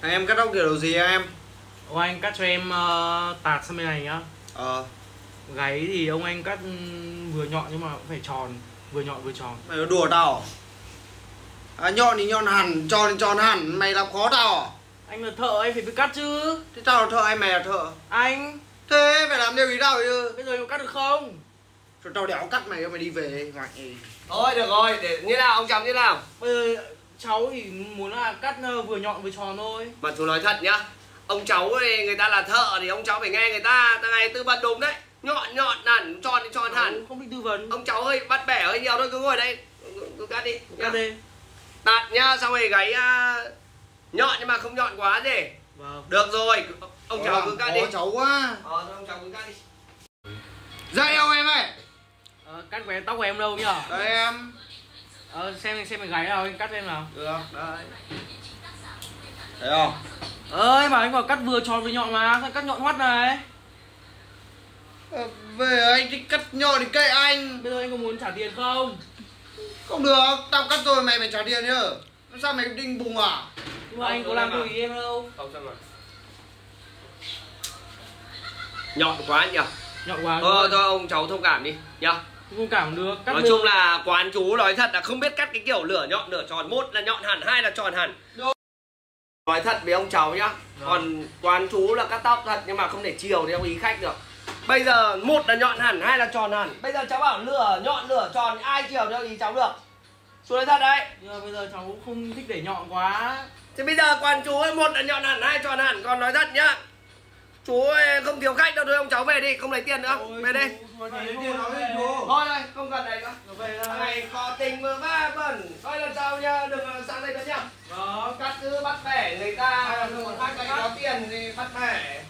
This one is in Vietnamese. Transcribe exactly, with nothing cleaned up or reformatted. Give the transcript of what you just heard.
Em cắt tóc kiểu gì em? Ông anh cắt cho em uh, tạt sang bên này nhá. Ờ. Gáy thì ông anh cắt vừa nhọn nhưng mà cũng phải tròn, vừa nhọn vừa tròn. Mày đùa tao à? À, nhọn thì nhọn hẳn, tròn thì tròn hẳn, mày làm khó tao à? Anh là thợ anh phải biết cắt chứ. Thế tao là thợ hay mày là thợ? Anh. Thế phải làm theo ý tao chứ. Bây giờ em cắt được không? Cho tao đéo cắt mày, mày đi về ngoại. Thôi được rồi, để như nào ông chồng như nào? Bây giờ cháu thì muốn là cắt vừa nhọn vừa tròn thôi. Mà chú nói thật nhá, ông cháu ấy người ta là thợ thì ông cháu phải nghe người ta, thằng này tư vấn đúng đấy. Nhọn nhọn hẳn, tròn thì tròn hẳn. Không biết tư vấn. Ông cháu hơi bắt bẻ hơi nhiều thôi, cứ ngồi đây, cứ cắt đi. Cắt đi. Tạt nhá, xong rồi gáy uh, nhọn nhưng mà không nhọn quá gì. Vâng. Được rồi, ông Có cháu cứ cắt đi. cháu quá. Ờ, thôi ông cháu cứ cắt đi. Dậy đâu em ơi? Ờ, cắt của em, tóc của em đâu nhở? Đây em. Ờ, xem xem cái gáy nào, anh cắt em nào. Được, đây. Thấy không? Ơi, bảo anh bảo cắt vừa tròn vừa nhọn mà, sao cắt nhọn hoắt này? Ờ, về anh thích cắt nhọn thì kệ anh. Bây giờ anh có muốn trả tiền không? Không được, tao cắt rồi mày phải trả tiền nhá. Sao mày đinh bùng à? Nhưng mà anh có làm theo ý em đâu. Không sao mà. Nhọn quá nhỉ? Nhọn quá. Thôi thôi ông cháu thông cảm đi nhá. Không cảm được. Cắt Nói được. chung là quán chú nói thật là không biết cắt cái kiểu lửa nhọn lửa tròn, một là nhọn hẳn, hai là tròn hẳn. Đúng. Nói thật với ông cháu nhá. Đúng. Còn quán chú là cắt tóc thật nhưng mà không thể chiều theo ý khách được. Bây giờ một là nhọn hẳn, hai là tròn hẳn. Bây giờ cháu bảo lửa nhọn lửa tròn ai chiều theo ý cháu được? Chú nói thật đấy. Nhưng mà bây giờ cháu cũng không thích để nhọn quá. Thế bây giờ quán chú ấy, một là nhọn hẳn, hai tròn hẳn. Còn nói thật nhá, chú ơi, không thiếu khách đâu, thôi ông cháu về đi, không lấy tiền nữa. Ôi, về đi. Thôi Thôi không cần này nữa. Thằng này có tình vừa va bẩn. Thôi lần sau nhá, đừng sang đây nữa nhá. Vâng. Cắt cứ bắt bẻ người ta, khách này có tiền thì bắt bẻ.